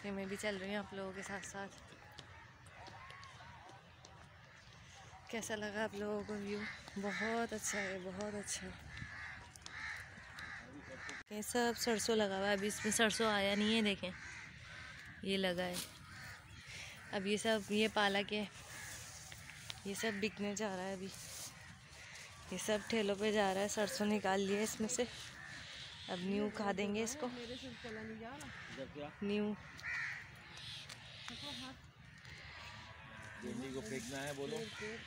देखें मैं भी चल रही हूँ आप लोगों के साथ साथ। कैसा लगा आप लोगों को व्यू? बहुत अच्छा है, बहुत अच्छा। ये सब सरसों लगा हुआ है, अभी इसमें सरसों आया नहीं है, देखें ये लगा है। अब ये सब, ये पालक है, ये सब बिकने जा रहा है अभी। ये सब ठेलों पे जा रहा है। सरसों निकाल लिया इसमें से, अब न्यू खा देंगे इसको। न्यू भिंडी को फेंकना है, बोलो।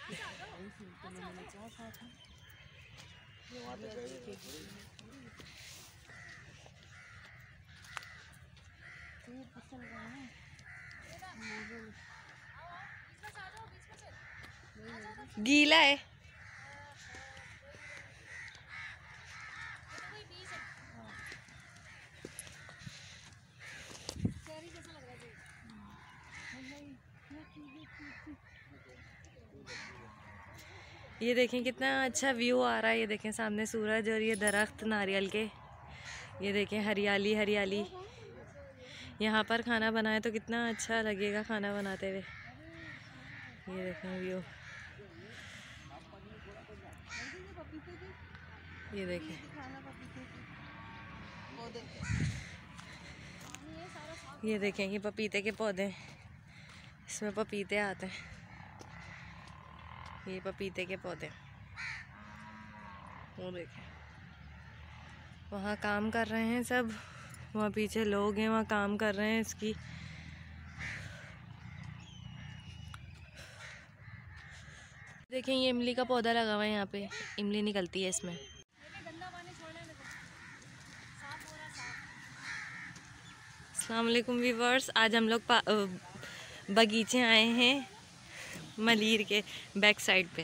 गीला है। ये देखें कितना अच्छा व्यू आ रहा है। ये देखें सामने सूरज और ये दरख्त नारियल के। ये देखें हरियाली हरियाली। यहाँ पर खाना बनाए तो कितना अच्छा लगेगा खाना बनाते हुए। ये देखें व्यू, ये देखें। ये देखें ये पपीते के पौधे, इसमें पपीते आते हैं। ये पपीते के पौधे, वो देखें। वहाँ काम कर रहे हैं सब, वहाँ पीछे लोग हैं, वहाँ काम कर रहे हैं इसकी। देखें ये इमली का पौधा लगा हुआ है, यहाँ पे इमली निकलती है इसमें। अस्सलाम वालेकुम व्यूअर्स, आज हम लोग बगीचे आए हैं मलीर के बैक साइड पे।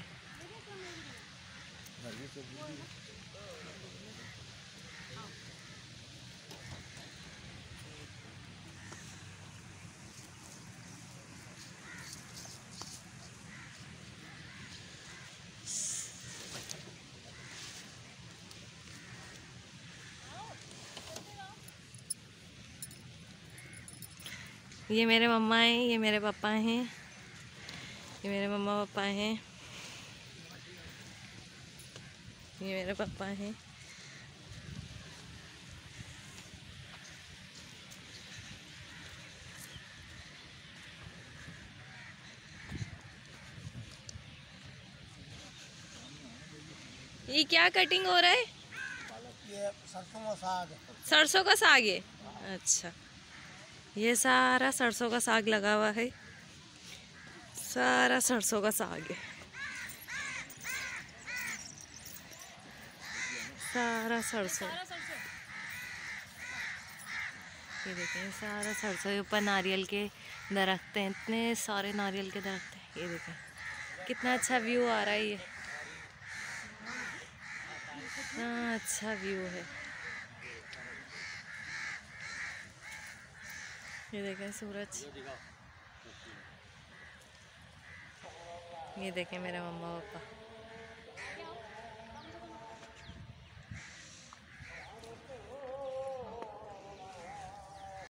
ये मेरे मम्मा हैं, ये मेरे पापा हैं, ये मेरे मम्मा पापा हैं, ये मेरे पापा हैं। ये क्या कटिंग हो रहा है? ये सरसों का साग। सरसों का साग है, अच्छा। ये सारा सरसों का साग लगा हुआ है, सारा सरसों का साग है, सारा सरसों। ये देखें सारा सरसों के ऊपर नारियल के दरख्त हैं, इतने सारे नारियल के दरख्त हैं। ये देखें कितना अच्छा व्यू आ रहा है। ये कितना अच्छा व्यू है। ये देखें सूरज, ये देखें मेरे मम्मा पापा।